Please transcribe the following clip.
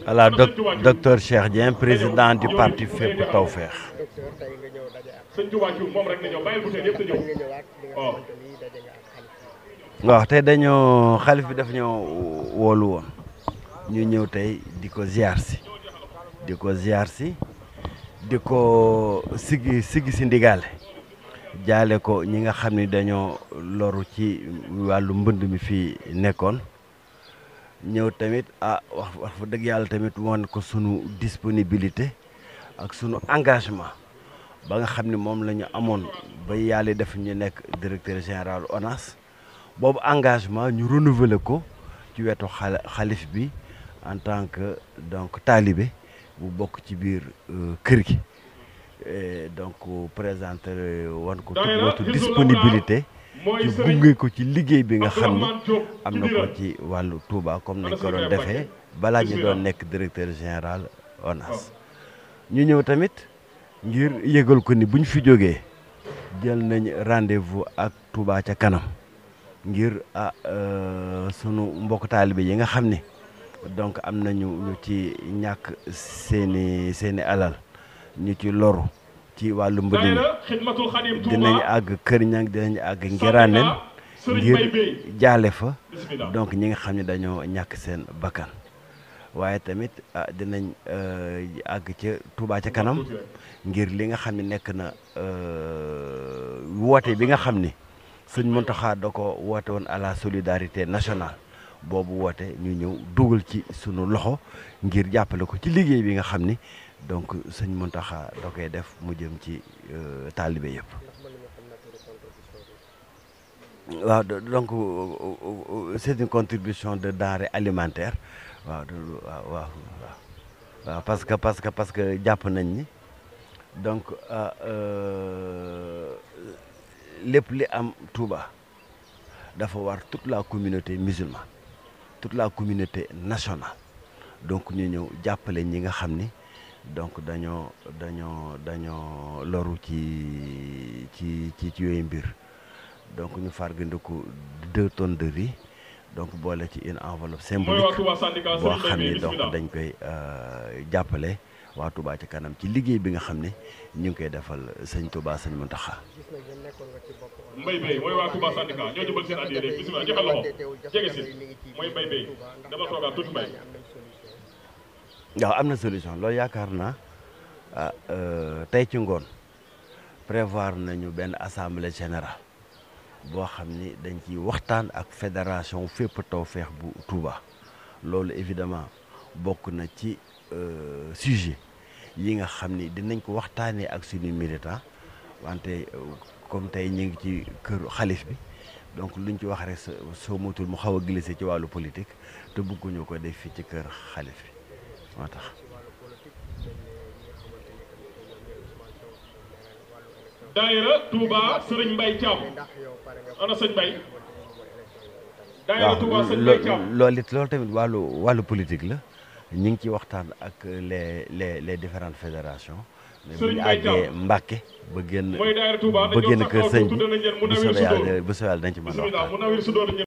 Voilà, docteur Cheikh Dieng, président du parti Fépp Tawfekh. waaw tey dañoo xalif bi daf ñoo woolu woon ñu ñëw tey di ko ziar si di ko sigi si ndigaale jaale ko ñi nga xam ni dañoo loru ci wàllu mbënd mi fii nekkoon ñëw tamit wax fa dëgg yàlla tamit woon ko sunu disponibilité ak sunu engagement ba nga xam ne moom la ñu amoon ba yàlla def ñu nekk directeur général ONAS boobu engagement ñu renouveler ko ci wetu xalif bi en tant que donc talibé bu bokk ci biir kër gi donc présenter woon ko toute notre disponibilité ci gunge ko ci liggéey bi nga xam ni am na ko ci wàllu Touba comme nañ ko doon defee balaa ñu doon nekk directeur général ONAS ñu ñëw tamit ngir yëgal ko ni bu ñu fi jógee jël nañ rendez-vous ak Touba ca kanam ngir sunu mbokk taalibe yi nga xam ni donc am nañu ñu ci ñàkk seeni alal ñu ci loru ci wàllu mbënd mi dinañ àgg Kër Ñang dinañ àgg Ngiraaneen ngir jaale fa donc ñi nga xam ne dañoo ñàkk seen bakkan waaye tamit dinañ àgg ca Touba ca kanam ngir li nga xam ne nekk na woote bi nga xam ni sëñ Mountakha da ko woote woon à la solidarité nationale boobu woote ñu ñëw dugal ci sunu loxo ngir jàppale ko ci liggéey bi nga xam ni donc sëñ Mountakha da koy def mu jëm ci taalibe yëpp. waaw donc c'est une contribution de denrées alimentaires waaw parce que jàpp nañ ni donc lépp li am Touba dafa war toute la communauté musulmane toute la communauté nationale donc ñu ñëw jàppale ñi nga xam ni donc dañoo loru ci yooyu mbir donc ñu fargandiku 2 tonnes de riz donc boole ci une enveloppe symbolique boo xam ni donc dañ koy jàppale waa Touba ca kanam ci liggéey bi nga xam ne ñu ngi koy defal sëñ Touba sëñ Mountakha. Mbay Bey mooy waa Touba syndicat ñoo jëbal seen addiya rek bisimilah joxe loxo jege si mooy Mbay Bey dama toogaat tuuti Mbay. waaw am na solution loolu yaakaar naa tey ci ngoon prévoir nañu benn assemblée générale boo xam ni dañ ciy waxtaan ak fédération Fépp Tawfekh bu Touba loolu évidemment bokk na ci sujet yi nga xam ni dinañ ko waxtaanee ak suñu militant wante comme tey ñu ngi ci kër xalif bi donc luñ ci wax rek soo motul mu xaw a glissé ci wàllu politique te bëgguñu ko def fii ci kër xalif bi moo tax. daayira Touba Sëriñ Mbay Thiam ana sëñ Mbay. daayira Touba Sëriñ Mbay Thiam loolu tamit wàllu politique la ñu ngi ci waxtaan ak les différentes fédérations. mais bu ñu àggee Mbàkke ba génn kër sëñ bi bu soobee yàlla dañ ci mën a waxtaan.